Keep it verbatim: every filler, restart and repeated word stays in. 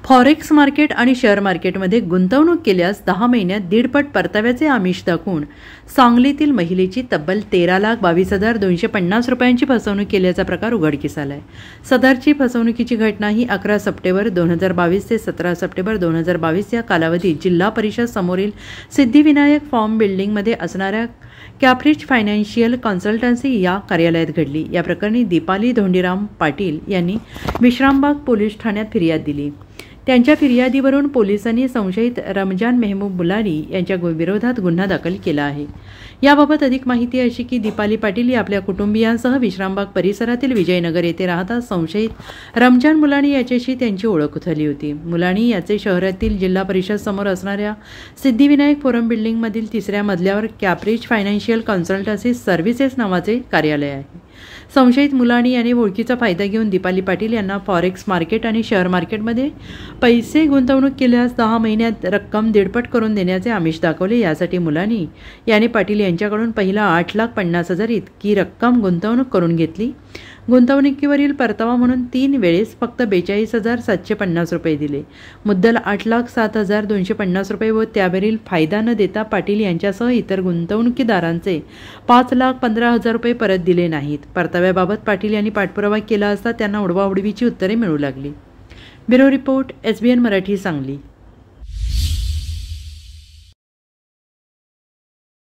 Forex market आणि share मार्केटमध्ये गुंतवणूक केल्यास दहा महिन्यात दीडपट परताव्याचे आमिष दाखवून सांगलीतील महिलेची तब्बल तेरा लाख बावीस हजार दोनशे पन्नास रुपयांची फसवणूक केल्याचा प्रकार उघडकीस आलाय। सदरची फसवणुकीची घटना ही अकरा सप्टेंबर दोन हजार बावीस ते सतरा सप्टेंबर दोन हजार बावीस या कालावधीत जिल्हा परिषद समोरील सिद्धिविनायक फॉर्म बिल्डिंगमध्ये असणाऱ्या कॅप्रिच फायनान्शियल कन्सल्टन्सी या कार्यालयात घडली। या प्रकरणी दीपाली धोंडीराम पाटील यांनी विश्रामबाग पोलीस ठाण्यात फिर्याद दिली। त्यांच्या फिर्यादीवरून पोलिसांनी संशयित रमजान मेहबूब मुलानी यांच्या विरोधात गुन्हा दाखल केला आहे। याबाबत अधिक माहिती अशी की दीपाली पाटील ही आपल्या कुटुंबियांसह विश्रामबाग परिसरातील विजयनगर येथे राहता संशयित रमजान मुलानी याच्याशी त्यांची ओळख झाली होती। मुलानी याचे शहरातील जिल्हा परिषद समोर असणाऱ्या सिद्धिविनायक फोरम बिल्डिंगमधील तिसऱ्या मजल्यावर कॅप्रिच फायनान्शियल कन्सल्टन्सी सर्व्हिसेस नावाचे कार्यालय आहे। संशयित मुलानी याने ओळखीचा फायदा घेऊन दीपाली पाटील यांना फॉरेक्स मार्केट आणि शेअर मार्केटमध्ये पैसे गुंतवणूक केल्यास दहा महिन्यात रक्कम दीडपट करून देण्याचे आमिष दाखवले। यासाठी मुलानी याने पाटील यांच्याकडून पहिला आठ लाख पन्नास हजार इतकी रक्कम गुंतवणूक करून घेतली। गुंतवणुकीवरील परतावा म्हणून तीन वेळेस फक्त बेचाळीस हजार सातशे पन्नास रुपये दिले। मुद्दल आठ लाख सात हजार दोनशे पन्नास रुपये व त्यावरील फायदा न देता पाटील यांच्यासह इतर गुंतवणुकीदारांचे पाच लाख पंधरा हजार रुपये परत दिले नाहीत। परताव्याबाबत पाटील यांनी पाठपुरावा केला असता त्यांना उडवाउडवीची उत्तरे मिळू लागली। Bureau report, S B N Marathi, Sangli.